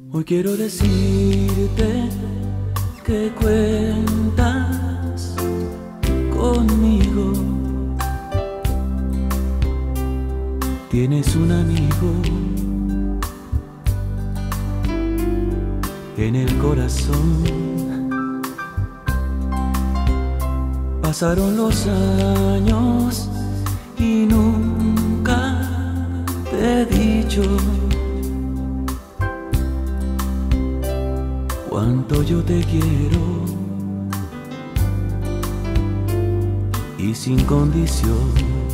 Hoy quiero decirte que cuentas conmigo. Tienes un amigo en el corazón. Pasaron los años y nunca te he dicho cuánto yo te quiero, y sin condición.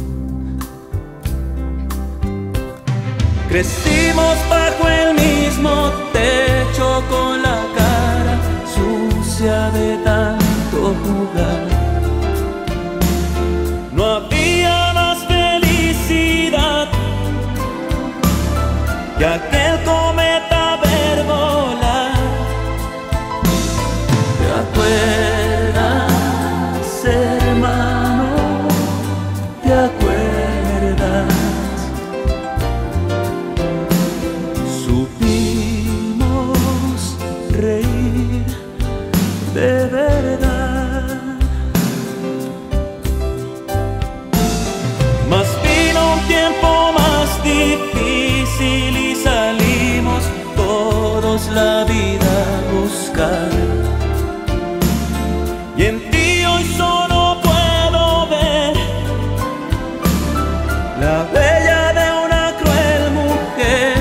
Crecimos bajo el mismo techo con la cara sucia de tanto jugar. No había más felicidad que aquel cometa ver volar. ¿Te acuerdas, hermano? ¿Te acuerdas? Supimos reír de verdad. Mas vino un tiempo más difícil y salimos todos la vida a buscar. Y en ti hoy solo puedo ver la huella de una cruel mujer.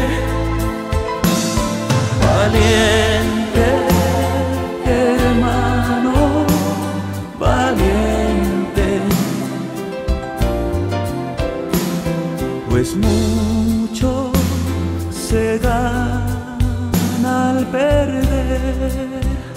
Valiente, hermano, valiente, pues mucho se gana al perder.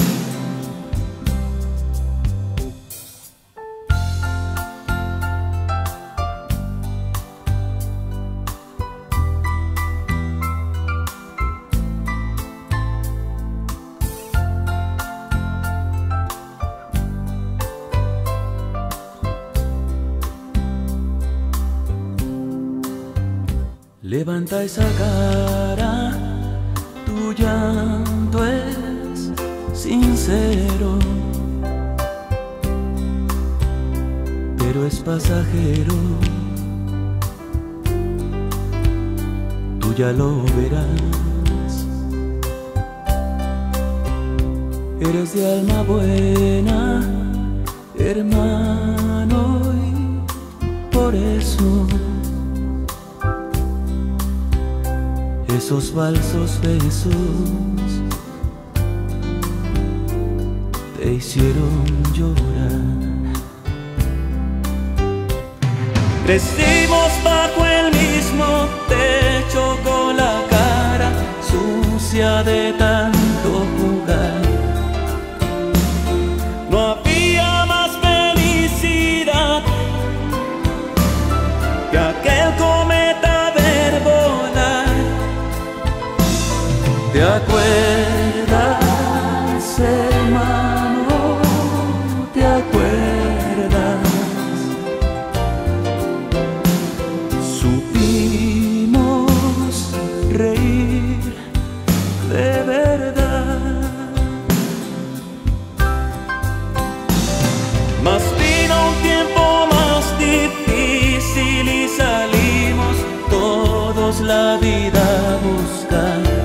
Levanta esa cara, tu llanto es sincero, pero es pasajero. Tú ya lo verás. Eres de alma buena, hermano, y por eso esos falsos besos te hicieron llorar. Crecimos bajo el mismo techo con la cara sucia de tanto jugar. No había más felicidad que aquel cometa ver volar. ¿Te acuerdas, hermano? ¿Te acuerdas? Supimos reír de verdad. Mas vino un tiempo más difícil y salimos todos la vida a buscar.